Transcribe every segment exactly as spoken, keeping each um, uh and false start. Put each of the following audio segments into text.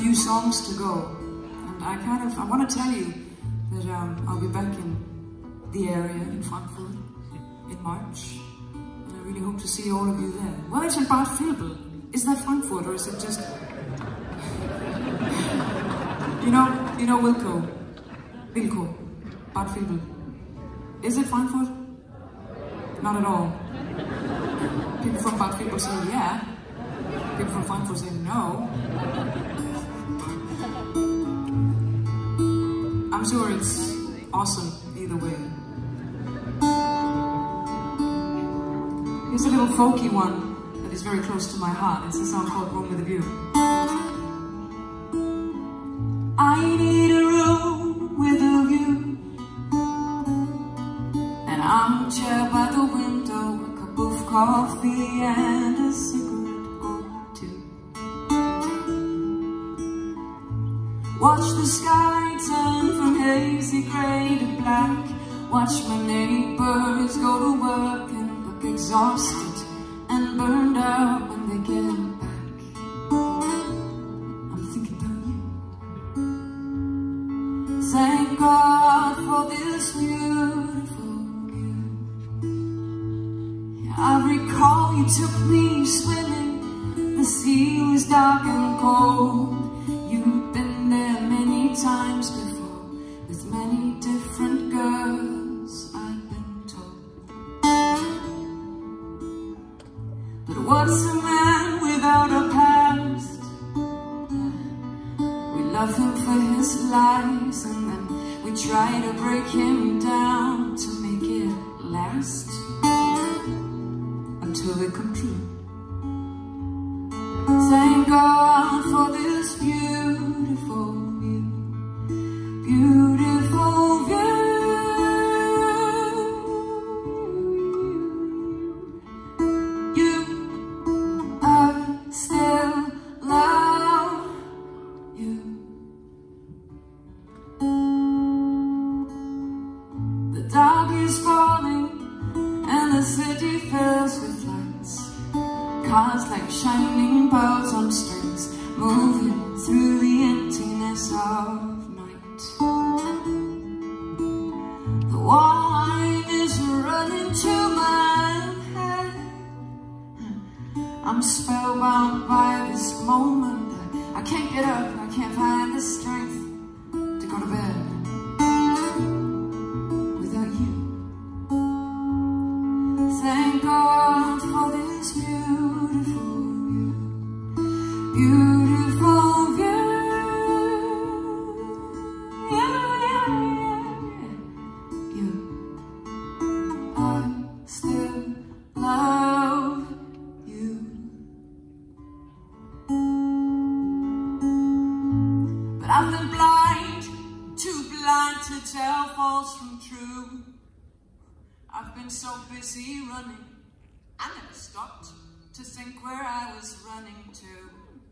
few songs to go, and I kind of, I want to tell you that um, I'll be back in the area in Frankfurt in March, and I really hope to see all of you there. Well, it's in Bad Vilbel. Is that Frankfurt, or is it just... you know, you know Wilco, Wilco, Bad Vilbel. Is it Frankfurt? Not at all. People from Bad Vilbel say yeah. People from Frankfurt say no. I'm sure it's awesome either way. Here's a little folky one that is very close to my heart. It's a song called Room with a View. I need a room with a view, an armchair by the window, a cup of coffee and a cigarette or two. Watch the sky turn from hazy grey to black. Watch my neighbors go to work and look exhausted and burned out when they get back. I'm thinking about you. Thank God for this beautiful view. I recall you took me swimming. The sea was dark and cold. You've been there many times before with many different girls, I've been told. But what's a man without a past? We love him for his lies, and then we try to break him down to make it last until they come true. Thank God for this beautiful view, beautiful view. You are still love you. The dark is falling and the city fills with lights. Cars like shining pearls on strings, moving through the emptiness of night. The wine is running to my head. I'm spellbound by this moment. I can't get up, I can't find the strength to go to bed without you. Thank God for this beautiful view, beautiful view. Yeah, yeah, yeah. You, I still love you. But I've been blind, too blind to tell false from true. I've been so busy running, I never stopped to think where I was running to.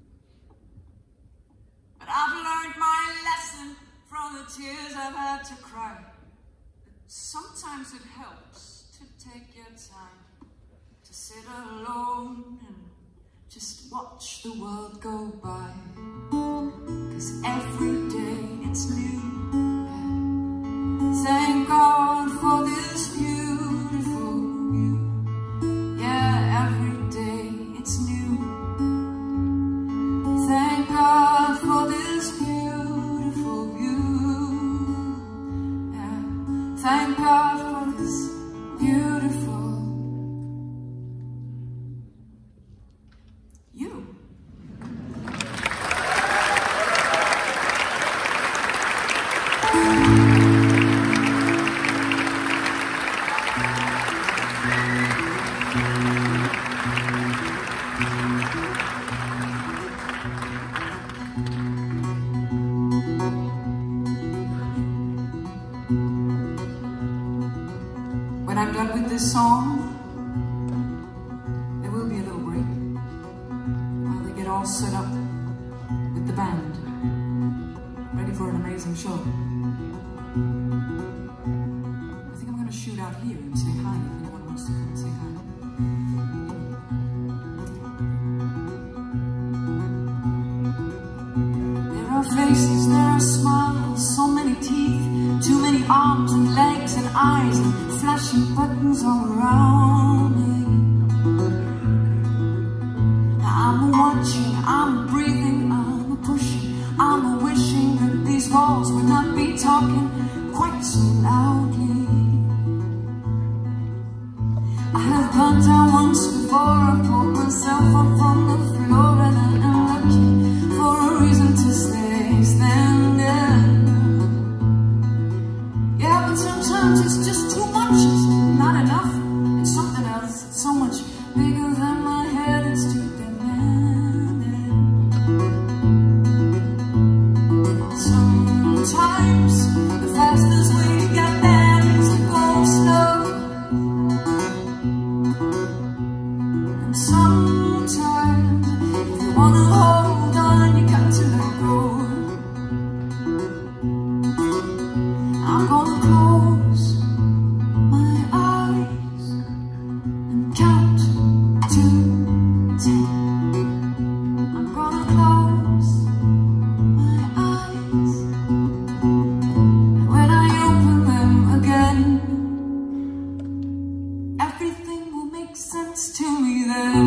But I've learned my lesson from the tears I've had to cry. Sometimes it helps to take your time, to sit alone and just watch the world go by. 'Cause every day it's new. Thank God for this beautiful view. Yeah, every day it's new. Thank God for this beautiful view. Yeah, thank God for this beautiful you. When I'm done with this song, there will be a little break while they get all set up with the band, ready for an amazing show. I think I'm going to shoot out here and say hi if anyone wants to come and say hi. teeth, too many arms and legs and eyes and flashing buttons all around me. I'm watching, I'm breathing, I'm pushing, I'm wishing that these walls would not be talking quite so loudly. I have gone down once before, I pulled myself up on the floor, and I am looking for a reason to stay standing. Yeah, but sometimes it's just too much, it's not enough, it's something else, it's so much bigger than my head, it's too demanding. Sometimes the fastest way to get there is to go slow. And sometimes if you wanna hold on, you got to let go. I'm gonna close my eyes and count to ten. I'm gonna close my eyes, and when I open them again, everything will make sense to me then.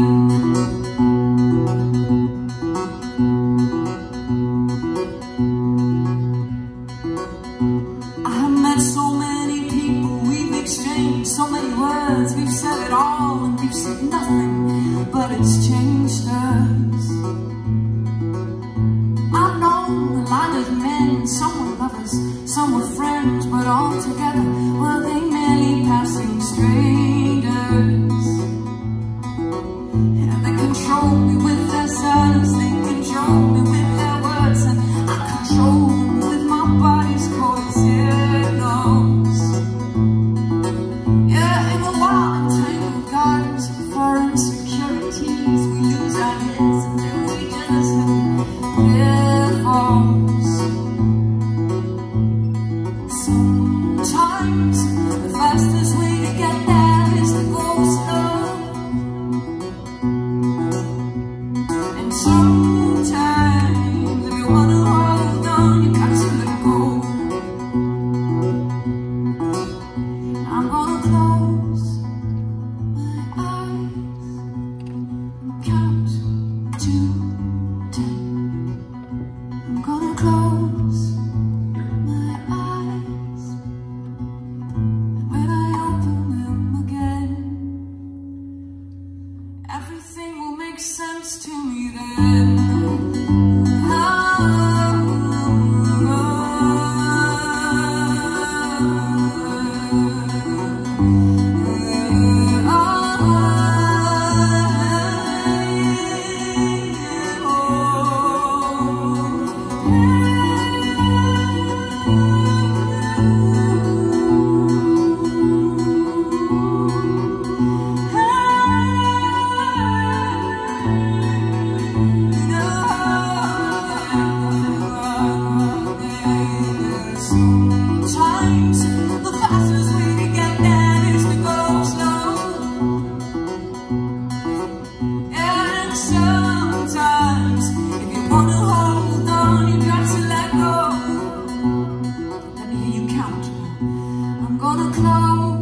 I have met so many people, we've exchanged so many words, we've said it all and we've said nothing, but it's changed us. I've known a lot of men, some were lovers, some were friends, but all together were they merely passing strangers. And they control me with their silence, they control me with their words, and I control them with my body's voice, yeah, it knows. Yeah, in the wild and tangled gardens of our insecurities, we lose our heads until we just have falls. Sometimes the fastest way to get there is to go slow. And sometimes if you wanna hold on, you got to let go. I'm gonna close my eyes and count to ten. I'm gonna close my eyes, and when I open them again, everything will make sense to me then. Sometimes the fastest way to get there is to go slow. And sometimes if you wanna hold on, you got to let go. Let me hear you count. I'm gonna close